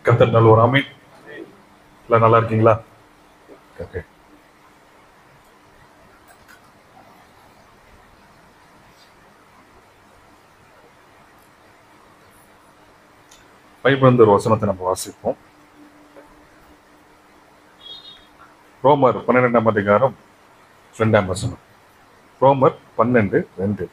கர்த்தர் நல்லவர். ஆமென். எல்லாம் நல்லா இருக்கீங்களா? ஓகே. பைபிள் ஒரு வசனத்தை நம்ம வாசிப்போம். ரோமர் 12ஆம் அதிகாரம் 2ஆம் வசனம். ரோமர் 12:2.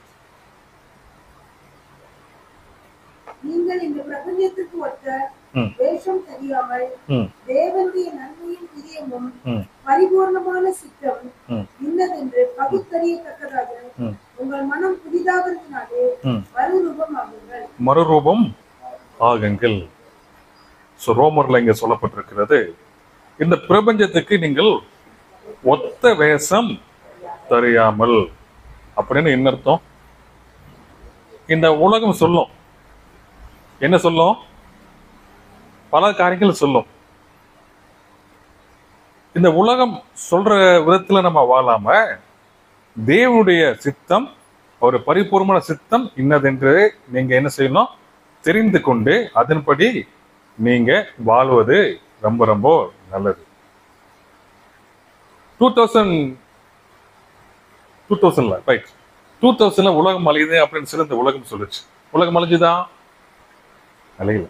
நீங்கள் இந்த பிரபஞ்சத்துக்கு ஒத்த வேஷம் தெரியாமல் தேவனுடைய நன்மையும் பிரியமும் பரிபூர்ணமான சித்தம் இன்னதென்று பகுத்தறியத்தக்கதாக உங்கள் மனம் புதிதாகிறதுனாலே மறுரூபம் ஆகுங்கள். ரோமர்ல இங்க சொல்லப்பட்டிருக்கிறது, இந்த பிரபஞ்சத்துக்கு நீங்கள் ஒத்த வேஷம் தெரியாமல். அப்படின்னு என்ன அர்த்தம்? இந்த உலகம் சொல்லும், என்ன சொல்லும்? பல காரியங்கள் சொல்லும். இந்த உலகம் சொல்ற விதத்துல நம்ம வாழாம தேவனுடைய சித்தம், ஒரு பரிபூர்ணமான சித்தம் இன்னதென்று நீங்க என்ன செய்யணும்? தெரிந்து கொண்டு அதன்படி நீங்க வாழ்வது ரொம்ப ரொம்ப நல்லது. 2000 உலகம் அழியுது அப்படின்னு சொல்லி இந்த உலகம் சொல்லுச்சு. உலகம் அழிஞ்சுதான்? அழியல.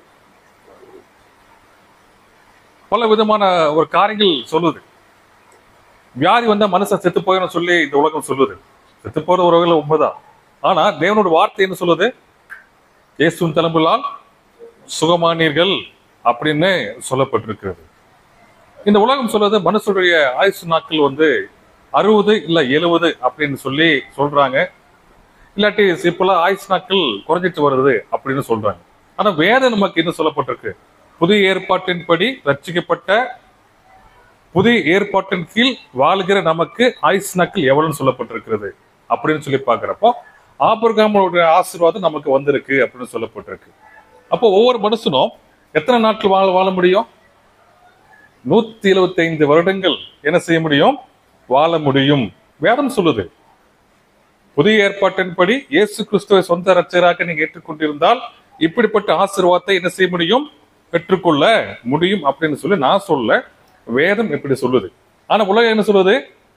பல விதமான ஒரு காரியங்கள் சொல்லுது. வியாதி வந்தா மனுஷன் செத்து போயிடும் சொல்லி இந்த உலகம் சொல்லுது. செத்து போற ஒரு வகையில உண்மைதான். ஆனா தேவனோட வார்த்தை என்ன சொல்லுது? இயேசுவின் தழும்புகளால் சுகமானீர்கள் அப்படின்னு சொல்லப்பட்டிருக்கிறது. இந்த உலகம் சொல்றது மனுஷனுடைய ஆயுசு நாட்கள் 60 இல்ல 70 அப்படின்னு சொல்லி சொல்றாங்க. இல்லாட்டி இப்பெல்லாம் ஆயுசு நாட்கள் குறைஞ்சிட்டு வருது அப்படின்னு சொல்றாங்க. ஆனா வேதம் நமக்கு என்ன சொல்லப்பட்டிருக்கு? புதிய ஏற்பாட்டின்படி ரட்சிக்கப்பட்ட புதிய ஏற்பாட்டின் கீழ் வாழ்கிற நமக்கு ஆயுசு நாட்கள் எவ்வளவுன்னு சொல்லப்பட்டிருக்கிறது அப்படின்னு சொல்லி பாக்குறப்போ ஆபிரகாமோட ஆசீர்வாதம் நமக்கு வந்திருக்கு அப்படின்னு சொல்லப்பட்டிருக்கு. அப்போ ஒவ்வொரு மனுஷனும் எத்தனை நாட்கள் வாழ முடியும்? 175 வருடங்கள் என்ன செய்ய முடியும்? வாழ முடியும். வேதம் சொல்லுது. புதிய ஏற்பாட்டின்படி இயேசு கிறிஸ்துவை சொந்த இரட்சகராக நீங்க ஏற்றுக்கொண்டிருந்தால் இப்படிப்பட்ட ஆசீர்வாதத்தை என்ன செய்ய முடியும்? பெற்றுக்கொள்ள முடியும் அப்படின்னு சொல்லி நான் சொல்ல, வேதம் எப்படி சொல்லுது. ஆனா உலகம் என்ன சொல்லுது?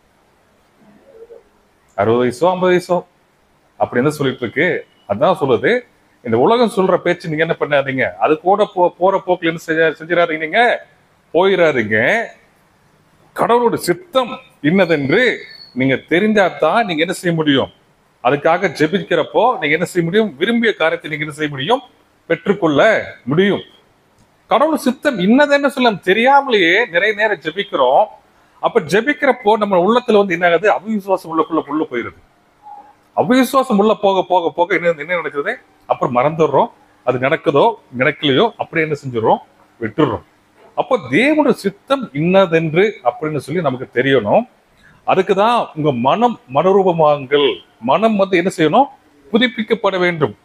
60 வயசோ 50 வயசோ அப்படின்னு சொல்லிட்டு இருக்கு. அதான் சொல்லுது. இந்த உலகம் சொல்ற பேச்சு நீங்க என்ன பண்ணாதீங்க. அது கூட போற போக்குல என்ன செஞ்சிடாதீங்க, நீங்க போயிடாதீங்க. கடவுளோட சித்தம் இன்னதென்று நீங்க தெரிஞ்சாதான் நீங்க என்ன செய்ய முடியும்? அதுக்காக ஜெபிக்கிறப்போ நீங்க என்ன செய்ய முடியும்? விரும்பிய காரியத்தை நீங்க என்ன செய்ய முடியும்? பெற்றுக்கொள்ள முடியும். கடவுள் சித்தம் இன்னதென்னு சொல்ல தெரியாமலேயே நிறைய நேரம் ஜெபிக்கிறோம். அப்ப ஜெபிக்கிறப்போ நம்ம உள்ளத்துல என்ன ஆகுது? அவிசுவாசம் உள்ள போயிருது. அவிசுவாசம் உள்ள போக போக போக என்ன நடக்குது? அப்புறம் மறந்துடுறோம். அது நடக்குதோ நடக்கலையோ அப்படி என்ன செஞ்சிடறோம்? விட்டுடுறோம். அப்போ தேவனுடைய சித்தம் இன்னதென்று அப்படின்னு சொல்லி நமக்கு தெரியணும். அதுக்குதான் உங்க மனம் மறுரூபமாகுங்கள். மனம் என்ன செய்யணும்? புதுப்பிக்கப்பட வேண்டும்.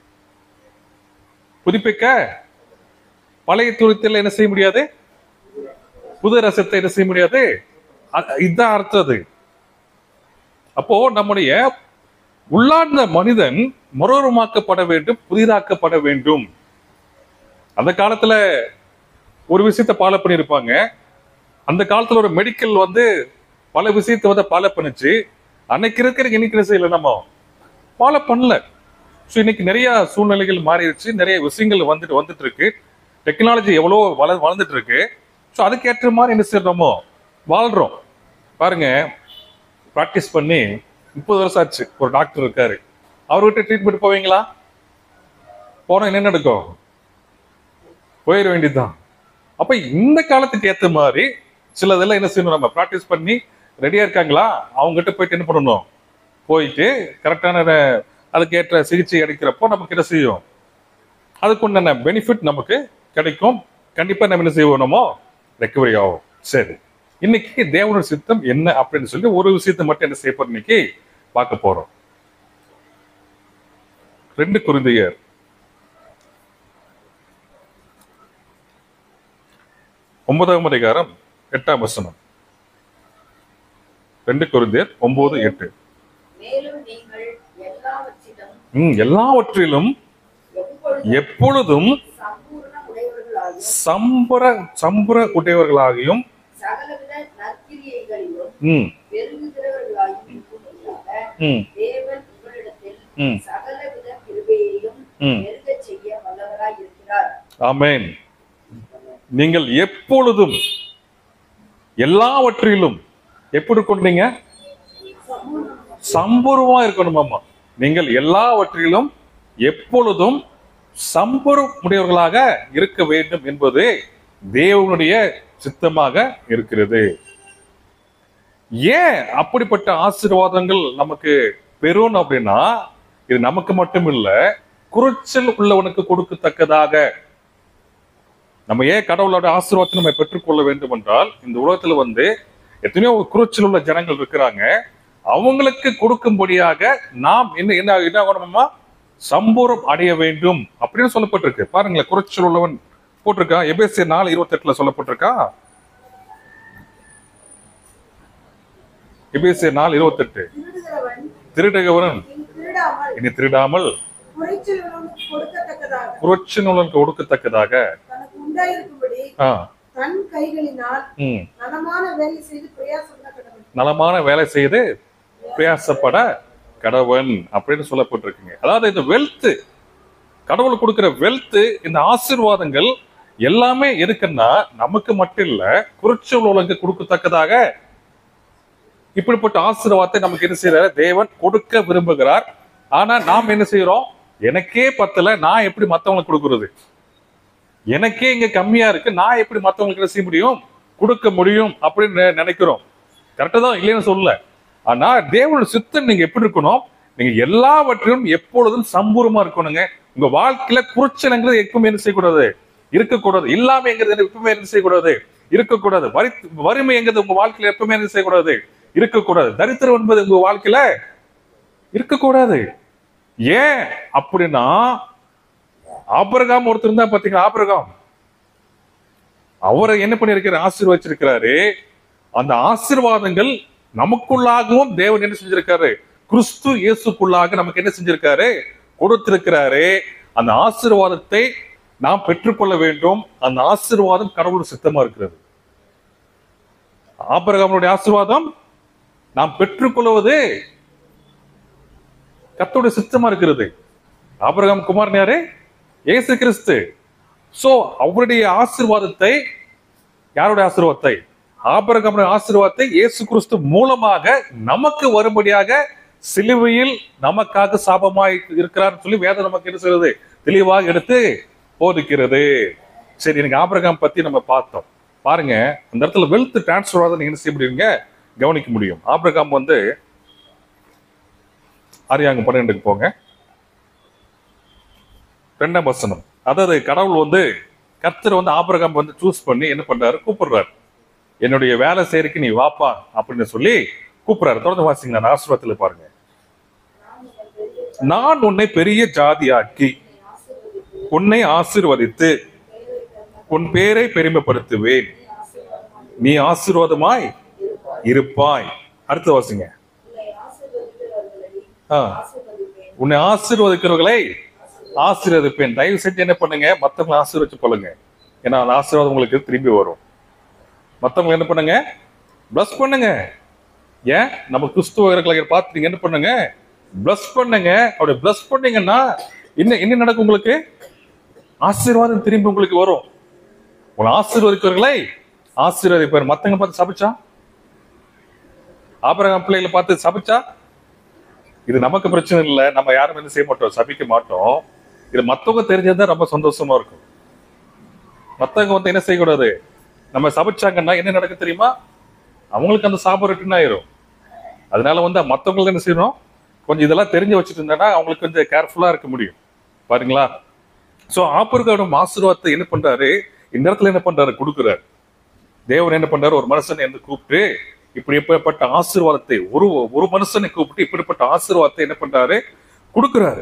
புதுப்பிக்க பழைய துருத்தில் என்ன செய்ய முடியாது? புது ரசத்தை என்ன செய்ய முடியாது? இதுதான் அர்த்தம். அப்போ நம்முடைய உள்ளார்ந்த மனிதன் மறுரூபமாக்கப்பட வேண்டும், புதிதாக்கப்பட வேண்டும். அந்த காலத்துல ஒரு விஷயத்த ஃபாலோ பண்ணியிருப்பாங்க. அந்த காலத்துல ஒரு மெடிக்கல் பல விஷயத்த ஃபாலோ பண்ணுச்சு. அன்னைக்கு இருக்கிற இன்னைக்கு செய்யல, நம்ம ஃபாலோ பண்ணல. ஸோ இன்னைக்கு நிறைய சூழ்நிலைகள் மாறிடுச்சு, நிறைய விஷயங்கள் வந்துட்டு இருக்கு. டெக்னாலஜி எவ்வளோ வளர்ந்துட்டு இருக்கு. ஸோ அதுக்கேற்ற மாதிரி என்ன செய்யறோமோ வாழ்றோம். பாருங்க, ப்ராக்டிஸ் பண்ணி 30 வருஷம் ஆச்சு. ஒரு டாக்டர் இருக்காரு, அவர்கிட்ட ட்ரீட்மெண்ட் போவீங்களா? போனா என்ன நடக்கும்? போயிட வேண்டியதுதான். அப்ப இந்த காலத்துக்கு ஏற்ற மாதிரி சிலதெல்லாம் என்ன செய்யணும்? நம்ம ப்ராக்டிஸ் பண்ணி ரெடியா இருக்காங்களா, அவங்ககிட்ட போயிட்டு என்ன பண்ணணும்? போயிட்டு கரெக்டான அதுக்கு ஏற்ற சிகிச்சை அளிக்கிறப்போ நமக்கு என்ன செய்யும்? அதுக்கு உண்டான பெனிஃபிட் நமக்கு கிடைக்கும். கண்டிப்பா நம்ம என்ன செய்வோமோ ரெக்கவரி ஆகும். சரி, இன்னைக்கு தேவனோட சித்தம் என்ன அப்படின்னு சொல்லி ஒரு விஷயத்தை மட்டும் என்ன செய்ய போறோம்? இன்னைக்கு பார்க்க போறோம். 2 கொரிந்தியர் 9ஆம் அதிகாரம் 8ஆம் வசனம். 2 கொரிந்தியர் 9:8. எல்லாவற்றிலும் எப்பொழுதும் சம்பர உடையவர்களாகியும் சகலவித நற்கிரியைகளிலும் ம் பெருகுகிறவர்களாயும் இருக்கும்படியாக ம் தேவன் உங்களிடத்தில் ம் சகலவித கிருபையையும் ம் பெருகச் செய்ய வல்லவராய் இருக்கிறார். ஆமென். நீங்கள் எப்பொழுதும் எல்லாவற்றிலும் எப்படி இருக்கணும்? சம்பூர்வமா இருக்கணும். அம்மா, நீங்கள் எல்லாவற்றிலும் எப்பொழுதும் சம்பூர்வமுடையவர்களாக இருக்க வேண்டும் என்பது தேவனுடைய சித்தமாக இருக்கிறது. ஏன் அப்படிப்பட்ட ஆசீர்வாதங்கள் நமக்கு பெறும் அப்படின்னா, இது நமக்கு மட்டும் இல்ல, குறைச்சல் உள்ளவனுக்கு கொடுக்கத்தக்கதாக. நம்ம ஏன் கடவுளோட ஆசீர்வாதத்தை நம்ம பெற்றுக்கொள்ள வேண்டும் என்றால், இந்த உலகத்துல எத்தனையோ குறைச்சல் உள்ள ஜனங்கள் இருக்கிறாங்க. அவங்களுக்கு கொடுக்கும்படியாக நாம் என்ன ஆகணுமா? சம்பூரம் அடைய வேண்டும் அப்படின்னு சொல்லப்பட்டிருக்கு. பாருங்களேன், குறைச்சல் உள்ளவன் போட்டிருக்கா. எபேசியர் 4:28 சொல்லப்பட்டிருக்கா. எபேசியர் 4:28 திருடுகிறவன் இனி திருடாமல் குறைச்சல் உள்ளவனுக்கு கொடுக்கத்தக்கதாக தன் கைகளினால் நலமான வேலை செய்து பிரயாசப்பட கடவன் அப்படின்னு சொல்லப்பட்டிருக்குங்க. அதாவது இந்த வெல்த், கடவுள் கொடுக்கிற வெல்த், இந்த ஆசீர்வாதங்கள் எல்லாமே எதுக்குன்னா நமக்கு மட்டும் இல்ல, குறைச்சல் உள்ளவனுக்கு கொடுக்கத்தக்கதாக இப்படிப்பட்ட ஆசீர்வாதத்தை நமக்கு என்ன செய்யறாரு? தேவன் கொடுக்க விரும்புகிறார். ஆனா நாம் என்ன செய்யறோம்? எனக்கே பத்தல, நான் எப்படி மத்தவங்களுக்கு கொடுக்கறது? எனக்கே இங்க கம்மியா இருக்கு, நான் எப்படி மத்தவங்களுக்கு என்ன செய்ய முடியும்? கொடுக்க முடியும் அப்படின்னு நினைக்கிறோம். கரெக்டா தான், இல்லைன்னு சொல்லல. ஆனா தேவனோட சித்தம் நீங்க எப்படி இருக்கணும்? நீங்க எல்லாவற்றிலும் எப்பொழுதும் சம்பூர்ணமா இருக்கணுங்க. உங்க வாழ்க்கையில குறைச்சல்ங்கிறது எப்பவுமே என்ன செய்யக்கூடாது? இருக்கக்கூடாது. இல்லாமைங்கிறது எப்பவுமே என்ன செய்யக்கூடாது? இருக்கக்கூடாது. வறுமைங்கிறது உங்க வாழ்க்கையில எப்பவுமே என்ன செய்யக்கூடாது? இருக்கக்கூடாது. தரித்திரம் என்பது உங்க வாழ்க்கையில இருக்கக்கூடாது. ஏன் அப்படின்னா, ஆபிரகாம் ஒருத்தர் தான் பாத்தீங்களா? ஆபிரகாம் அவரை என்ன பண்ணிருக்கிற? ஆசீர்வச்சிருக்கிறாரு. அந்த ஆசீர்வாதங்கள் நமக்குள்ளாகவும் தேவன் என்ன செஞ்சிருக்காரு? கிறிஸ்து இயேசுக்குள்ளாக நமக்கு என்ன செஞ்சிருக்காரு? கொடுத்திருக்கிறாரு. அந்த ஆசீர்வாதத்தை நாம் பெற்றுக்கொள்ள வேண்டும். அந்த ஆசீர்வாதம் கடவுள் சித்தமா இருக்கிறது. ஆபிரகாமுடைய ஆசீர்வாதம் நாம் பெற்றுக்கொள்வது கர்த்தருடைய சித்தமா இருக்கிறது. ஆபிரகாம் குமாரன் யாரு? இயேசு கிறிஸ்து. சோ அவருடைய ஆசீர்வாதத்தை, யாருடைய ஆசீர்வாதத்தை? ஆபிரகாமுடைய ஆசீர்வாதத்தை இயேசு கிறிஸ்து மூலமாக நமக்கு வரும்படியாக சிலுவையில் நமக்காக சாபமாய் இருக்கிறார் சொல்லி வேதம் நமக்கு என்ன சொல்றது? தெளிவாக எடுத்து போதிக்கிறது. சரி, எனக்கு ஆபிரகாம் பத்தி நம்ம பார்த்தோம். பாருங்க, அந்த இடத்துல வெல்த் டிரான்ஸ்ஃபர் ஆகுது. நீங்க என்ன செய்ய முடியுங்க? கவனிக்க முடியும். ஆபிரகாம் ஆரியாங்க 12க்கு போங்க, 2ஆம் வசனம். அதாவது கடவுள் கர்த்தர் ஆபிரகாம் சூஸ் பண்ணி என்ன பண்றாரு? கூப்பிடுறாரு. என்னுடைய வேலை செய்யறதுக்கு நீ வாப்பா அப்படின்னு சொல்லி கூப்பிடுறாரு. தொடர்ந்து வாசிங்க, நான் ஆசீர்வாதத்துல பாருங்க. நான் உன்னை பெரிய ஜாதியாக்கி உன்னை ஆசீர்வதித்து உன் பேரை பெருமைப்படுத்துவேன், நீ ஆசீர்வாதமாய் இருப்பாய். அடுத்து வாசிங்க. உன்னை ஆசீர்வதிக்கிறவர்களை ஆசீர்வதிப்பேன். தயவு செஞ்சு என்ன பண்ணுங்க? மத்தவங்களை ஆசீர்வதிச்சு கொள்ளுங்க. ஏன்னா அந்த ஆசீர்வாதம் உங்களுக்கு திரும்பி வரும். மத்தவங்க என்ன பண்ணுங்க? பிளஸ் பண்ணுங்க. ஏன்? நம்ம கிறிஸ்துவர்களை பார்த்து நீங்க என்ன பண்ணுங்க? பிளஸ் பண்ணுங்க. அப்படி பிளஸ் பண்ணீங்கன்னா என்ன நடக்கும்? உங்களுக்கு ஆசீர்வாதம் திரும்பி உங்களுக்கு வரும். உங்களை ஆசீர்வதிக்கிறவர்களை ஆசீர்வதிப்பார். மத்தவங்க பார்த்து சபிச்சா, ஆபிரகாம் பிள்ளைகளை பார்த்து சபிச்சா, இது நமக்கு பிரச்சனை இல்லை. நம்ம யாரும் என்ன செய்ய மாட்டோம்? சபிக்க மாட்டோம். இது மத்தவங்க தெரிஞ்சதுதான் ரொம்ப சந்தோஷமா இருக்கும். மத்தவங்க என்ன செய்யக்கூடாது? நம்ம சபிச்சாங்கன்னா என்ன நடக்க தெரியுமா? அவங்களுக்கு அந்த சாபம் ரிட்டர்ன் ஆயிரும். அதனால மத்தவங்களுக்கு என்ன செய்யணும்? கொஞ்சம் இதெல்லாம் தெரிஞ்சு வச்சுட்டு இருந்தா அவங்களுக்கு கொஞ்சம் கேர்ஃபுல்லா இருக்க முடியும். பாருங்களா? சோ ஆபிரகாம் ஆசீர்வாதத்தை என்ன பண்றாரு? இந்த இடத்துல என்ன பண்றாரு? கொடுக்குறாரு. தேவன் என்ன பண்றாரு? ஒரு மனுஷனை கூப்பிட்டு இப்படிப்பட்ட ஆசீர்வாதத்தை, ஒரு மனுஷனை கூப்பிட்டு இப்படிப்பட்ட ஆசீர்வாதத்தை என்ன பண்றாரு? கொடுக்குறாரு.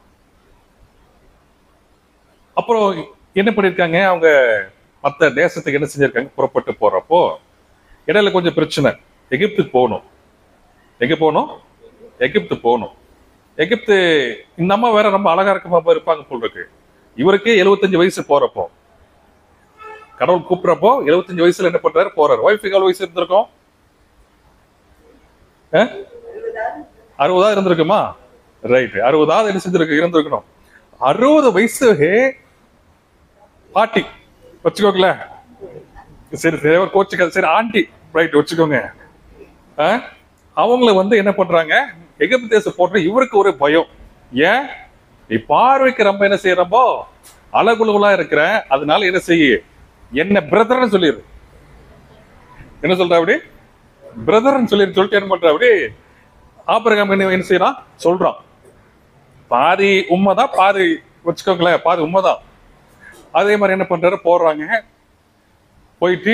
அப்புறம் என்ன பண்ணிருக்காங்க? அவங்க மற்ற தேசத்துக்கு என்ன செஞ்சிருக்காங்க? புறப்பட்டு போறப்போ இடையில கொஞ்சம் பிரச்சனை. எகிப்துக்கு போகணும். எங்க போகணும்? எகிப்து போகணும். எகிப்து இந்த அம்மா வேற ரொம்ப அழகா இருக்க இருப்பாங்க போல் இருக்கு. இவருக்கே 75 வயசு போறப்போ கடவுள் கூப்பிடுறப்போ 75 வயசுல என்ன பண்றாரு, போறாரு. ஒய்ஃபுக்கு எவ்வளவு வயசு இருந்திருக்கும்? 60 இருந்திருக்குமா? ரைட், 60 என்ன செஞ்சிருக்கு, இருந்திருக்கணும். 60 வயசு பாட்டி வச்சுக்கோங்களேன். சரி சரி, கோச்சுக்காது, சரி ஆண்டி ரைட் வச்சுக்கோங்க. அவங்கள என்ன பண்றாங்க, எகிப்து தேசம் போட்டு இவருக்கு ஒரு பயம். ஏன்? பார்வைக்கு ரொம்ப என்ன செய்யறப்போ அழகுலகுலா இருக்கிறேன், அதனால என்ன செய்ய, என்ன பிரதர்ன்னு சொல்லிடு. என்ன சொல்ற அப்படி, பிரதர்ன்னு சொல்லிட்டு என்ன பண்ற அப்படி. ஆபிரகாம் என்ன செய்யறான், சொல்றான் பாதி உண்மைதான், பாதி வச்சுக்கோங்களேன், பாதி உண்மைதான். அதே மாதிரி என்ன பண்றாரு, போடுறாங்க. போயிட்டு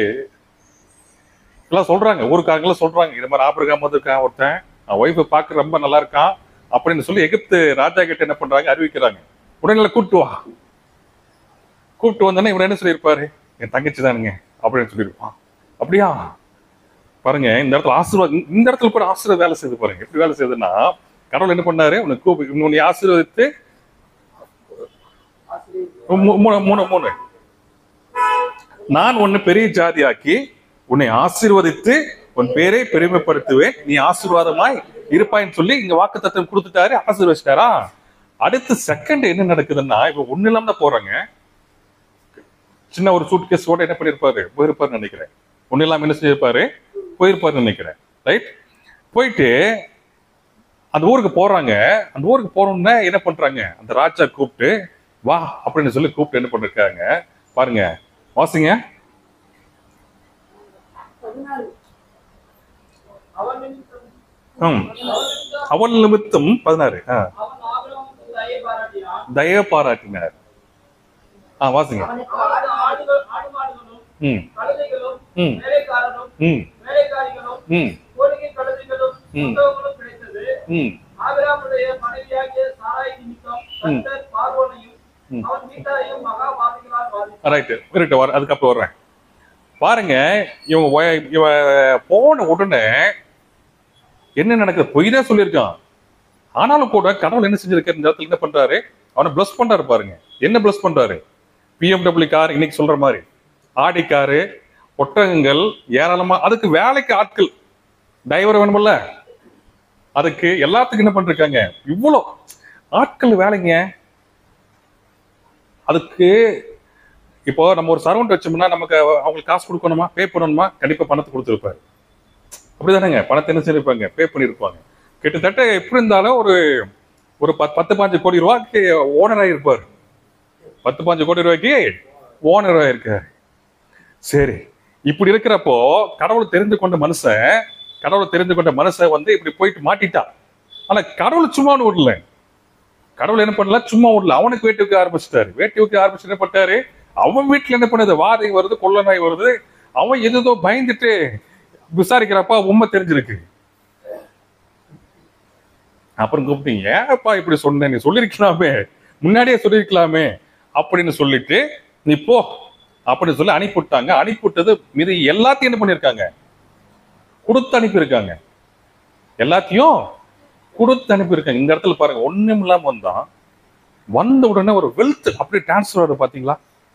எல்லாம் சொல்றாங்க, ஊருக்காரங்களாம் சொல்றாங்க, இது மாதிரி ஆபிரகாம் வந்திருக்கான் ஒருத்தன், ஒய்ஃபை பார்க்க ரொம்ப நல்லா இருக்கான் அப்படின்னு சொல்லி எகிப்து ராஜா கிட்ட என்ன பண்றாங்க, அறிவிக்கிறாங்க. உடனே கூப்பிட்டு வா. கூப்பிட்டு வந்தோன்னா இவர் என்ன சொல்லியிருப்பாரு, என் தங்கச்சி தானுங்க அப்படின்னு சொல்லியிருப்பான். அப்படியா? பாருங்க, இந்த இடத்துல ஆசீர்வாதம், இந்த இடத்துல கூட ஆசீர்வாத வேலை செய்து பாருங்க. எப்படி வேலை செய்யுதுன்னா, கடவுள் என்ன பண்ணாரு, உன்னை ஆசீர்வதித்து மூணு நான் உன்னை பெரிய ஜாதியாக்கி உன்னை ஆசீர்வதித்து உன் பேரை பெருமைப்படுத்துவேன், நீ ஆசீர்வாதமாய் இருப்பாயின்னு சொல்லி இங்க வாக்குத்தத்தம் கொடுத்துட்டாரு, ஆசீர்வதிச்சிட்டாரா. அடுத்த செகண்ட் என்ன நடக்குதுன்னா, இப்ப ஒண்ணு இல்லாம தான் போறாங்க. சின்ன ஒரு சூட் கேஸோட என்ன பண்ணிருப்பாரு, போயிருப்பாருன்னு நினைக்கிறேன். ஒண்ணு இல்லாம என்ன செஞ்சிருப்பாரு, போயிருப்பாருன்னு நினைக்கிறேன். ரைட், போயிட்டு அந்த ஊருக்கு போறாங்க. அந்த ஊருக்கு போறோம்னா என்ன பண்றாங்க, அந்த ராஜா கூப்பிட்டு வா அப்படின்னு சொல்லி கூப்பிட்டு என்ன பண்ணிருக்காங்க பாருங்க, வாசிங்க. அவன் நிமித்தம் 16 தயவு பாராட்டினார். வாசிங்க. அதுக்கப்புறம் வர்றேன் பாருங்க. இவ போன உடனே என்ன நடக்குது, பொய் தான் சொல்லியிருக்கான். ஆனாலும் கூட கடவுள் என்ன செஞ்சிருக்காரு, இந்த இடத்துல என்ன பண்றாரு, அவனை பிளஸ் பண்றாரு. பாருங்க என்ன பிளஸ் பண்றாரு. BMW கார் இன்னைக்கு சொல்ற மாதிரி, ஆடி காரு, ஒட்டகங்கள் ஏராளமா, அதுக்கு வேலைக்கு ஆட்கள், டிரைவர் வேணுமில்ல, அதுக்கு எல்லாத்துக்கும் என்ன பண்றாங்க, இவ்வளோ ஆட்கள் வேலைங்க. அதுக்கு இப்போ நம்ம ஒரு சர்வெண்ட் வச்சோம்னா நமக்கு அவங்களுக்கு காசு கொடுக்கணுமா, பே பண்ணணுமா, கண்டிப்பா பணத்தை கொடுத்துருப்பாரு. அப்படிதானேங்க, பணத்தை என்ன செஞ்சிருப்பாங்க, பே பண்ணிருப்பாங்க. கிட்டத்தட்ட எப்படி இருந்தாலும் ஒரு 10-15 கோடி ரூபாய்க்கு ஓனராக இருப்பார். 10-15 கோடி ரூபாய்க்கு ஓனராக இருக்காரு. சரி, இப்படி இருக்கிறப்போ கடவுள் தெரிந்து கொண்ட மனுஷன் இப்படி போயிட்டு மாட்டிட்டான். ஆனா கடவுள் சும்மா விடல. கடவுள் என்ன பண்ணல, சும்மா விடல. அவனுக்கு வேட்டி வைக்க ஆரம்பிச்சுட்டாரு. என்ன பண்ணாரு, அவன் வீட்டுல என்ன பண்ணது, வாதை வருது, கொள்ள நாய் வருது. அவன் எதோ பயந்துட்டு விசாரிக்கிறப்ப உண்மை தெரிஞ்சிருக்கு. அப்புறம் கூப்பிட்டீங்க, ஏப்பா இப்படி சொன்ன, நீ சொல்லிருக்கலாமே, முன்னாடியே சொல்லிருக்கலாமே அப்படின்னு சொல்லிட்டு நீ போ அப்படின்னு சொல்லி அனுப்பிவிட்டாங்க. அனுப்பிவிட்டது மீது எல்லாத்தையும் என்ன பண்ணிருக்காங்க, கொடுத்து அனுப்பியிருக்காங்க. எல்லாத்தையும் கொடுத்து அனுப்பியிருக்காங்க. இந்த இடத்துல பாருங்க, ஒண்ணும் இல்லாம வந்த உடனே ஒரு வெல்த் அப்படி டிரான்ஸ்ஃபர். பாத்தீங்களா,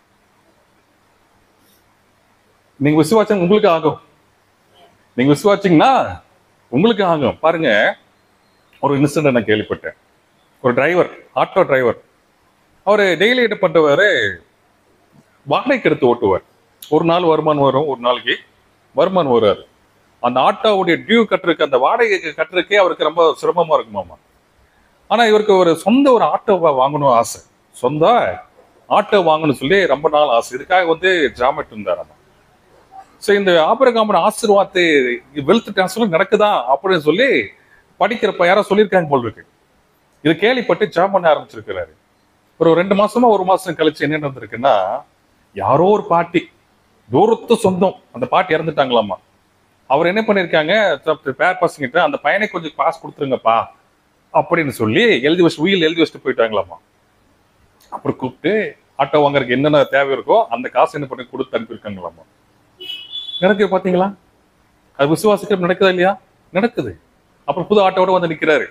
நீங்க விசுவாசம் உங்களுக்கு ஆகும். நீங்க விசுவாசிங்கன்னா உங்களுக்கு ஆகும். பாருங்க, ஒரு இன்சிடென்ட் நான் கேள்விப்பட்டேன். ஒரு டிரைவர், ஆட்டோ டிரைவர், அவரு டெய்லி என்ன பண்றவாரு, வாடகைக்கு எடுத்து ஓட்டுவார். ஒரு நாள் வருமானம் வரும், ஒரு நாளைக்கு வருமானம் வராது. அந்த ஆட்டோவுடைய டியூ கட்டுறதுக்கு, அந்த வாடகை கட்டுறதுக்கே அவருக்கு ரொம்ப சிரமமா இருக்குமாமா. ஆனா இவருக்கு ஒரு சொந்த ஒரு ஆட்டோவை வாங்கணும் ஆசை, சொந்த ஆட்டோ வாங்கணும்னு சொல்லி ரொம்ப நாள் ஆசை. இதுக்காக ஜாமெட் இருந்தார். சரி, இந்த ஆபிரகாமோட ஆசீர்வாதத்தை, வெல்த் டிரான்ஸ்ஃபர் நடக்குதா அப்படின்னு சொல்லி படிக்கிறப்ப யாரோ சொல்லியிருக்காங்க போல் இருக்கு. இது கேள்விப்பட்டு ஜாம் பண்ண ஆரம்பிச்சிருக்கிறாரு. ஒரு 2 மாசமா 1 மாசம் கழிச்சு என்ன நடந்திருக்குன்னா, யாரோ ஒரு பாட்டி, தூரத்து சொந்தம், அந்த பாட்டி இறந்துட்டாங்களாமா. அவர் என்ன பண்ணிருக்காங்க, பேர் பசங்கிட்ட அந்த பையனை கொஞ்சம் காசு கொடுத்துருங்கப்பா அப்படின்னு சொல்லி எழுதி வச்சுட்டு போயிட்டாங்களாமா. அப்புறம் கூப்பிட்டு ஆட்டோ வாங்குறதுக்கு என்னென்ன தேவை இருக்கோ அந்த காசு என்ன பண்ணி கொடுத்து அனுப்பியிருக்காங்களாமா. நடக்குது பாத்தீங்களா, அது விசுவாசிக்க நடக்குதா இல்லையா, நடக்குது. அப்புறம் புது ஆட்டோட நிக்கிறாரு.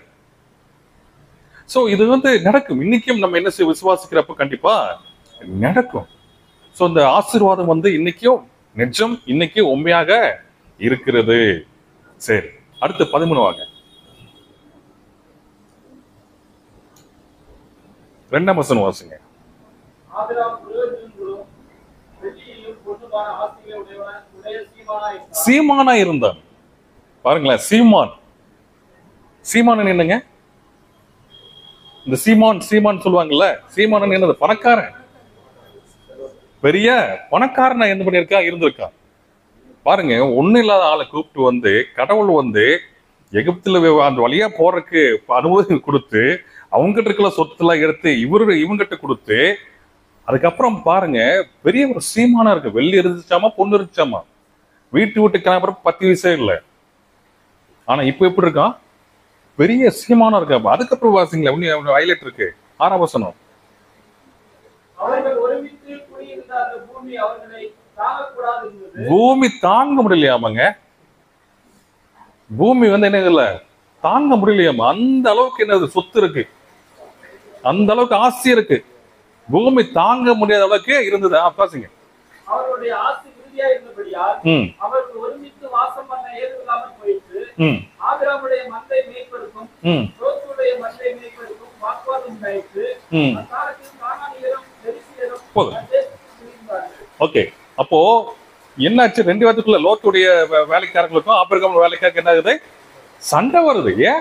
சோ இது நடக்கும். இன்னைக்கும் நம்ம என்ன விசுவாசிக்கிறப்ப கண்டிப்பா நடக்கும். சோ இந்த ஆசீர்வாதம் வந்து இன்னைக்கும் நிஜம், இன்னைக்கும் உண்மையாக இருக்கிறது. சரி, அடுத்து 13 வாங்க. 2ஆம் வசனம் வாசிங்க. ஆபிரகாம் பிரயோஜனங்களும் வெள்ளியையும் பொன்னுமான ஆஸ்திகளை உடைய சீமானா இருந்தான். பாருங்களேன், சீமான் என்னங்க? இந்த சீமான் சொல்லுவாங்கல்ல, சீமான் என்னது? பணக்காரன், பெரிய பணக்காரனா என்ன பண்ணிருக்கா, இருந்திருக்கா. பாருங்க, ஒண்ணு இல்லாத ஆளை கூப்பிட்டு வந்து கடவுள் வந்து எகிப்துல அந்த வழியா போறதுக்கு அனுமதி கொடுத்து அவங்ககிட்ட இருக்கிற சொத்துலாம் எடுத்து இவங்கிட்ட கொடுத்து, அதுக்கப்புறம் பாருங்க பெரிய ஒரு சீமானா இருக்கு. வெள்ளி இருந்துச்சாமா, பொண்ணு இருந்துச்சாமா, வீட்டு கிளம்புற 10 வயசே இல்லை. ஆனா இப்ப எப்படி இருக்கான்? பெரிய சீமானா இருக்கா. அதுக்கப்புறம் வாசிங்களா, ஹைலைட் இருக்கு 6ஆம் வசனம். அவர்கள் ஒருமித்து குடியிருந்த அந்த பூமி அவர்களை தாங்கக்கூடாது என்பது. பூமி தாங்க முடியலையாமாங்க. பூமி வந்து என்ன இல்ல, தாங்க முடியலையாமா. அந்த அளவுக்கு என்னது சொத்து இருக்கு, அந்த அளவுக்கு ஆசை இருக்கு. பூமி தாங்க முடியாத அளவுக்கு இருந்தது. பாசிங்க. அவர்களுடைய ஆசை உறுதியா இருந்தபடியால் அவர்கள் ஒருமித்து வாசம் பண்ண ஏதுவில்லாமல் போயிற்று. ஆபிரகாமுடைய மந்தை மேய்ப்பருக்கும் லோத்துடைய மந்தை மேய்ப்பருக்கும் வாக்குவாதம் உண்டாயிற்று. அக்காலத்தில் கானானியரும் பெரிசியரும் ஓகே. அப்போ என்னாச்சு? 2 வாரத்துக்குள்ள லோத்துடைய வேலைக்காரங்களுக்கும் ஆபிரகாம் வேலைக்காரருக்கு என்ன ஆகுது? சண்டை வருது. ஏன்?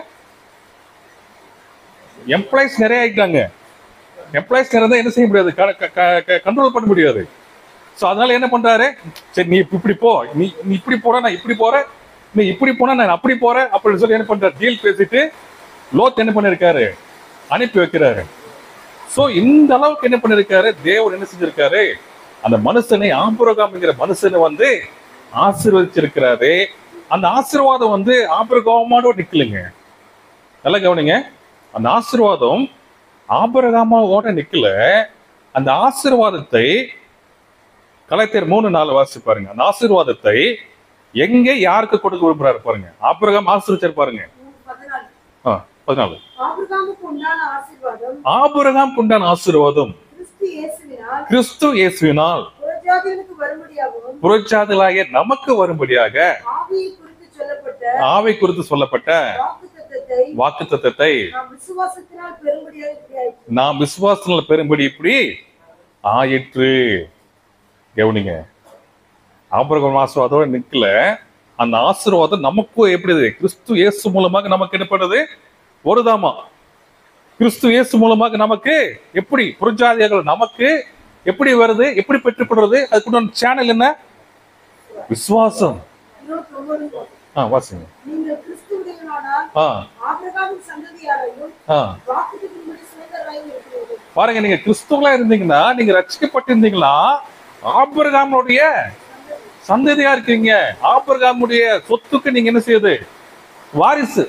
எம்ப்ளாய்ஸ் நிறைய ஆயிட்டாங்க. எம்ப்ளாய்ஸ் நிறைய என்ன செய்ய முடியாது, கண்ட்ரோல் பண்ண முடியாது. சோ அதனால என்ன பண்றாரு? சரி, நீ இப்படி போ, நீ இப்படி போற, நான் இப்படி போறேன், நீ இப்படி போனா நான் அப்படி போறேன் அப்படின்னு சொல்லி என்ன பண்றாரு? டீல் பேசிட்டு லோத் என்ன பண்ணிருக்காரு? அனுப்பி வைக்கிறாரு. சோ இந்த அளவுக்கு என்ன பண்ணிருக்காரு? தேவன் என்ன செஞ்சிருக்காரு? அந்த மனுஷனை, ஆபிரகாம்ங்கிற மனுஷனை வந்து ஆசீர்வதிச்சிருக்கிறாரு. அந்த ஆசீர்வாதம் வந்து ஆபிரகாமோட நிக்கலுங்க. நல்லா கவனிங்க, அந்த ஆசீர்வாதம் ஆபிரகாமோட நிக்கல. அந்த ஆசீர்வாதத்தை கலாத்தியர் 3:4 வாசி பாருங்க. அந்த ஆசீர்வாதத்தை எங்க யாருக்கு கொடுக்க விரும்புறாரு பாருங்க. ஆபிரகாம் ஆசீர்வதிச்சாரு பாருங்க. 14. ஆபிரகாம் உண்டான ஆசீர்வாதம் கிறிஸ்து இயேசுவினால் புறஜாதிகளாகிய நமக்கு வரும்படியாக ஆவி குறித்து சொல்லப்பட்ட வாக்குத்தத்தத்தை நாம் விசுவாசத்தினால் பெறும்படி இப்படி ஆயிற்று. கவனிங்க, ஆபிரகாம் ஆசீர்வாதத்தோட நிக்கல. அந்த ஆசீர்வாதம் நமக்கும் எப்படி? கிறிஸ்து இயேசு மூலமாக நமக்கு என்ன பண்ணுது? வருதாமா. கிறிஸ்து இயேசு மூலமாக நமக்கு எப்படி புறஜாதிகள் நமக்கு எப்படி வருது, எப்படி பெற்றுக்கொள்றது? அதுக்கு சேனல் என்ன? விசுவாசம். வாசிங்க. பாருங்க, நீங்க கிறிஸ்துவா இருந்தீங்கன்னா, நீங்க ரட்சிக்கப்பட்டிருந்தீங்களா, ஆபிரகாமுடைய சந்ததியா இருக்கீங்க. ஆபிரகாமுடைய சொத்துக்கு நீங்க என்ன செய்யுது? வாரிசு.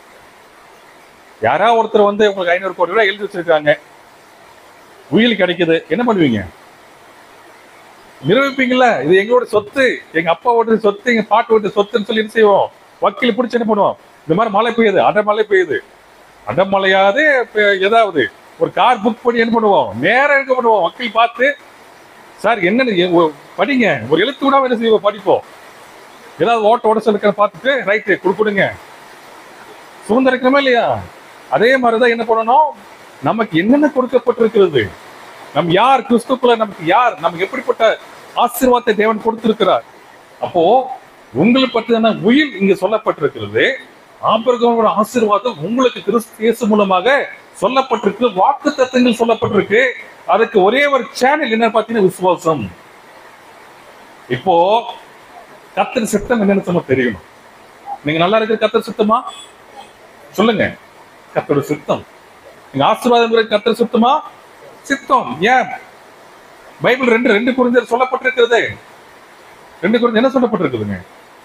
யாரா ஒருத்தர் வந்து உங்களுக்கு 500 கோடி ரூபாய் எழுதி வச்சிருக்காங்க, உயில் கிடைக்குது, என்ன பண்ணுவீங்க? நிரூபிப்பீங்கல்ல, இது எங்களோட சொத்து, எங்க அப்பா ஓட்டு சொத்து, எங்க பாட்டு ஓட்டு சொத்துன்னு சொல்லி என்ன செய்வோம்? வக்கீல் பிடிச்சி என்ன பண்ணுவோம்? இந்த மாதிரி மழை பெய்யுது, அடமழை பெய்யுது, அடமழையாது ஏதாவது ஒரு கார் புக் பண்ணி என்ன பண்ணுவோம்? நேரம் எடுக்க பண்ணுவோம். வக்கீல் பார்த்து, சார் என்னன்னு படிங்க, ஒரு எழுத்து கூட என்ன செய்வோம்? படிப்போம். ஏதாவது ஓட்ட சொல்லுக்க பார்த்துட்டு ரைட்டு கொடுங்க. சுதந்திரமே இல்லையா? அதே மாதிரிதான் என்ன பண்ணணும்? நமக்கு என்னென்ன கொடுக்கப்பட்டிருக்கிறது, நம் யார் கிறிஸ்துக்குள்ள, நமக்கு யார், நமக்கு எப்படிப்பட்ட ஆசீர்வாதத்தை தேவன் கொடுத்திருக்கிறார். அப்போ உங்களுக்கு பற்றின உயில் இங்க சொல்லப்பட்டிருக்கிறது. ஆபிரகாமோட ஆசீர்வாதம் உங்களுக்கு கிறிஸ்து இயேசு மூலமாக சொல்லப்பட்டிருக்கு. வாக்கு தத்தங்கள் சொல்லப்பட்டிருக்கு. அதுக்கு ஒரே ஒரு சேனல் என்ன பார்த்தீங்கன்னா விசுவாசம். இப்போ கர்த்தர் சித்தம் என்னன்னு சொல்ல தெரியணும். நீங்க நல்லா இருக்கிற கர்த்தர் சித்தமா சொல்லுங்க. கர்த்தரோட சித்தம். நீங்க ஆசீர்வாதம் கர்த்தர் சித்தமா? சித்தம். ஏன் பைபிள் 2 கொரிந்தியர் சொல்லப்பட்டிருக்கிறது. 2 கொரிந்தியர் என்ன சொல்லப்பட்டிருக்குதுங்க?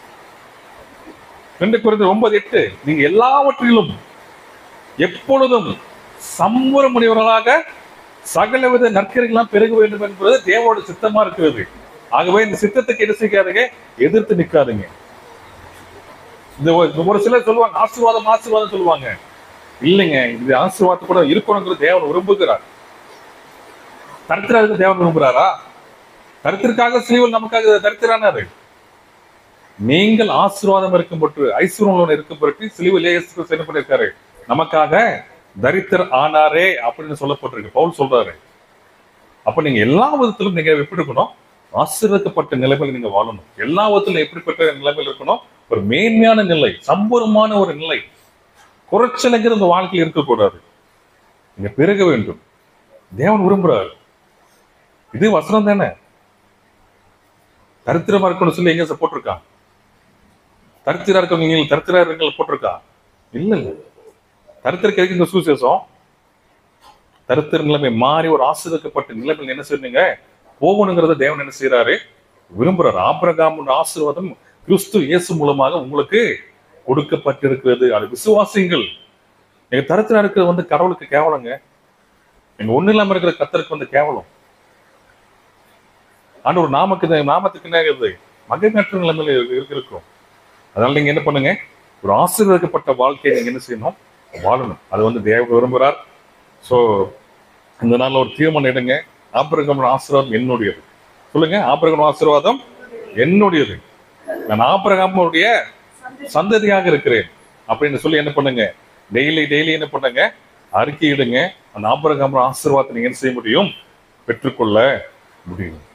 2 கொரிந்தியர் 9:8 நீங்க எல்லாவற்றிலும் எப்பொழுதும் சம்பூர முனிவர்களாக சகலவித நற்கரைகளாம் பெருக வேண்டும் என்பது தேவனோட சித்தமா இருக்கிறது. ஆகவே இந்த சித்தத்துக்கு என்ன செய்யாதுங்க? எதிர்த்து நிற்காதுங்க. இந்த ஒரு சிலர் சொல்லுவாங்க ஆசீர்வாதம் சொல்லுவாங்க. இல்லைங்க, இது ஆசீர்வாதம் கூட இருக்கணுங்கிறது தேவன் விரும்புகிறார். தடுக்கிறது தேவன் விரும்புகிறாரா? கருத்திற்காக சிலுவையில் நமக்காக தரித்திரானாரு. நீங்கள் ஆசீர்வாதம் இருக்கும் பொருட்டு, ஐஸ்வர்யம் இருக்கும் பொருட்டு சிலுவையில் இயேசு கிறிஸ்து என்ன பண்ணிருக்காரு? நமக்காக தரித்திர ஆனாரே அப்படின்னு சொல்லப்பட்டிருக்கு. பவுல் சொல்றாரு. அப்ப நீங்க எல்லா விதத்திலும் நீங்க எப்படி இருக்கணும்? ஆசீர்வதிக்கப்பட்ட நிலைமையில் நீங்க வாழணும். எல்லா விதத்திலும் எப்படிப்பட்ட நிலைமையில் இருக்கணும்? ஒரு மேன்மையான நிலை, சம்பூர்ணமான ஒரு நிலை, குறைச்சலைங்கிற இந்த வாழ்க்கையில் இருக்கக்கூடாது. நீங்க பெருக வேண்டும். தேவன் விரும்புறாரு. இது வசனம் தானே. தரித்திரமா இருக்கணும்னு சொல்லி எங்க போட்டிருக்கா? தரித்திரா இருக்கவங்க தரித்திரா இருக்க போட்டிருக்கா? இல்ல இல்ல. தரித்திரக்கு இந்த சுவிசேஷம். தரித்திர நிலைமை மாறி ஒரு ஆசீர்வதிக்கப்பட்ட நிலைமையில் என்ன செய்றீங்க? போகணுங்கிறத தேவன் என்ன செய்யறாரு? விரும்புறாரு. ஆபிரகாம் ஆசீர்வாதம் கிறிஸ்து இயேசு மூலமாக உங்களுக்கு கொடுக்கப்பட்டிருக்கிறது. அது விசுவாசிங்கள். நீங்க தரித்திரா இருக்கிறது கடவுளுக்கு கேவலங்க. நீங்க ஒண்ணு இல்லாம இருக்கிற கர்த்தருக்கு கேவலம். ஆண்டவர் நாமத்துக்கு என்ன இருக்குது? மகிழ்ச்சியற்ற நிலைமையில இருக்கிறோம். அதனால நீங்க என்ன பண்ணுங்க? ஒரு ஆசீர்வதிக்கப்பட்ட வாழ்க்கையை நீங்க என்ன செய்யணும்? வாழணும். அது தேவன் விரும்புகிறார். சோ இந்த நாள்ல ஒரு தீர்மானம் எடுங்க. ஆபிரகாம் ஆசீர்வாதம் என்னுடையது. சொல்லுங்க, ஆபிரகாம் ஆசீர்வாதம் என்னுடையது. நான் ஆபிரகாமுடைய சந்ததியாக இருக்கிறேன் அப்படின்னு சொல்லி என்ன பண்ணுங்க? டெய்லி என்ன பண்ணுங்க? அறிக்கையிடுங்க. அந்த ஆபிரகாம் ஆசீர்வாதத்தை நீங்க என்ன செய்ய முடியும்? பெற்றுக்கொள்ள முடியும்.